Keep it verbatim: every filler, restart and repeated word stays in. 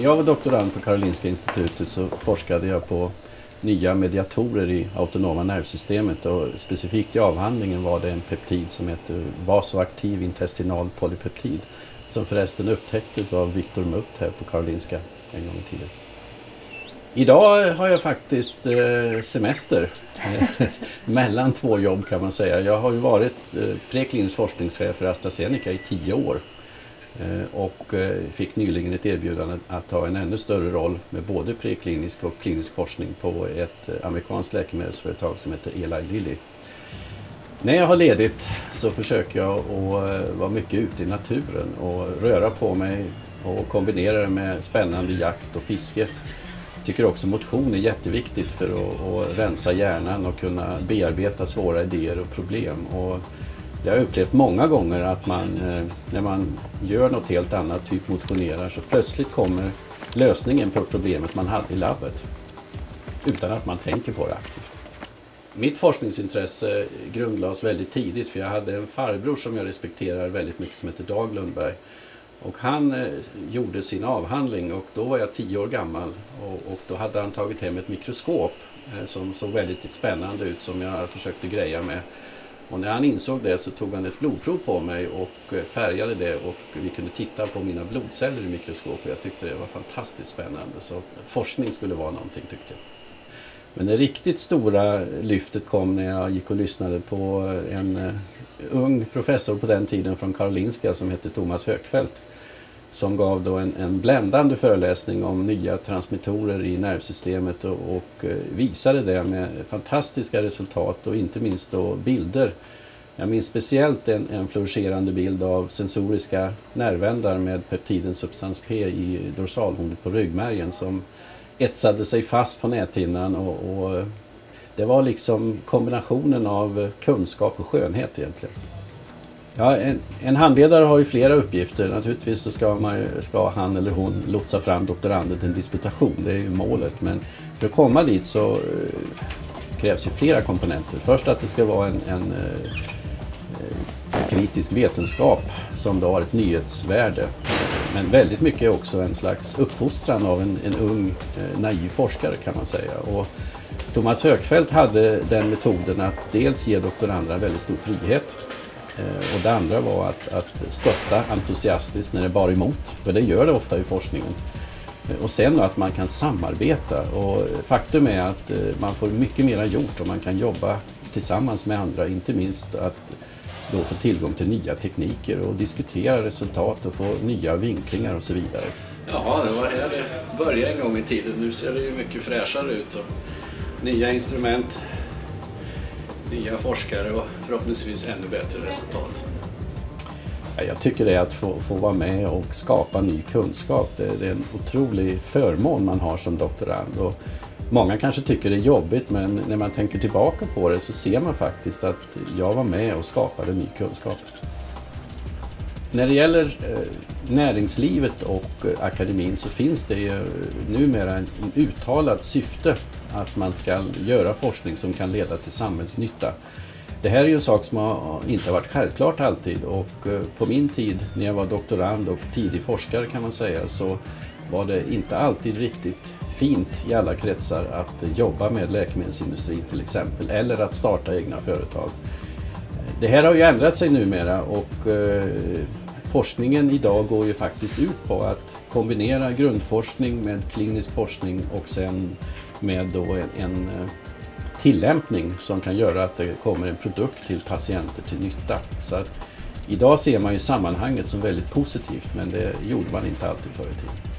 När jag var doktorand på Karolinska institutet så forskade jag på nya mediatorer i autonoma nervsystemet, och specifikt i avhandlingen var det en peptid som heter vasoaktiv intestinal polypeptid, som förresten upptäcktes av Viktor Mutt här på Karolinska en gång i tiden. Idag har jag faktiskt eh, semester mellan två jobb, kan man säga. Jag har ju varit eh, preklinisk forskningschef för AstraZeneca i tio år eh, och eh, fick nyligen ett erbjudande att ta en ännu större roll med både preklinisk och klinisk forskning på ett eh, amerikanskt läkemedelsföretag som heter Eli Lilly. När jag har ledigt så försöker jag att vara mycket ute i naturen och röra på mig och kombinera det med spännande jakt och fiske. Jag tycker också motion är jätteviktigt för att, att rensa hjärnan och kunna bearbeta svåra idéer och problem. Och jag har upplevt många gånger att man, när man gör något helt annat, typ motionerar, så plötsligt kommer lösningen på problemet man hade i labbet utan att man tänker på det aktivt. Mitt forskningsintresse grundlades väldigt tidigt, för jag hade en farbror som jag respekterar väldigt mycket som heter Dag Lundberg. Och han eh, gjorde sin avhandling, och då var jag tio år gammal, och, och då hade han tagit hem ett mikroskop eh, som såg väldigt spännande ut, som jag försökte greja med. Och när han insåg det så tog han ett blodprov på mig och eh, färgade det, och vi kunde titta på mina blodceller i mikroskop, och jag tyckte det var fantastiskt spännande. Så forskning skulle vara någonting, tyckte jag. Men det riktigt stora lyftet kom när jag gick och lyssnade på en uh, ung professor på den tiden från Karolinska som hette Thomas Högfeldt, som gav då en, en bländande föreläsning om nya transmittorer i nervsystemet, och, och uh, visade det med fantastiska resultat och inte minst då bilder. Jag minns speciellt en, en fluorescerande bild av sensoriska nervändar med peptiden substans P i dorsalhornet på ryggmärgen som etsade sig fast på näthinnan, och, och det var liksom kombinationen av kunskap och skönhet egentligen. Ja, en, en handledare har ju flera uppgifter. Naturligtvis så ska, man, ska han eller hon lotsa fram doktoranden till en disputation, det är ju målet. Men för att komma dit så eh, krävs ju flera komponenter. Först att det ska vara en, en eh, kritisk vetenskap som då har ett nyhetsvärde. Men väldigt mycket är också en slags uppfostran av en, en ung, eh, naiv forskare, kan man säga. Och Thomas Högfeldt hade den metoden att dels ge doktorander väldigt stor frihet. Eh, och det andra var att, att stötta entusiastiskt när det bar emot. För det gör det ofta i forskningen. Eh, och sen att man kan samarbeta. Och faktum är att eh, man får mycket mer gjort om man kan jobba tillsammans med andra. Inte minst att då få tillgång till nya tekniker och diskutera resultat och få nya vinklingar och så vidare. Ja, det var här det började en gång i tiden. Nu ser det ju mycket fräschare ut. Och nya instrument, nya forskare och förhoppningsvis ännu bättre resultat. Ja, jag tycker det är att få, få vara med och skapa ny kunskap. Det, det är en otrolig förmån man har som doktorand. Och många kanske tycker det är jobbigt, men när man tänker tillbaka på det så ser man faktiskt att jag var med och skapade ny kunskap. När det gäller eh, näringslivet och eh, akademin så finns det ju numera en, en uttalad syfte att man ska göra forskning som kan leda till samhällsnytta. Det här är ju en sak som har inte varit självklart alltid, och eh, på min tid när jag var doktorand och tidig forskare, kan man säga, så var det inte alltid riktigt fint i alla kretsar att jobba med läkemedelsindustrin till exempel, eller att starta egna företag. Det här har ju ändrat sig numera, och eh, forskningen idag går ju faktiskt ut på att kombinera grundforskning med klinisk forskning och sen med då en, en tillämpning som kan göra att det kommer en produkt till patienter till nytta. Så att idag ser man ju sammanhanget som väldigt positivt, men det gjorde man inte alltid förr i tiden.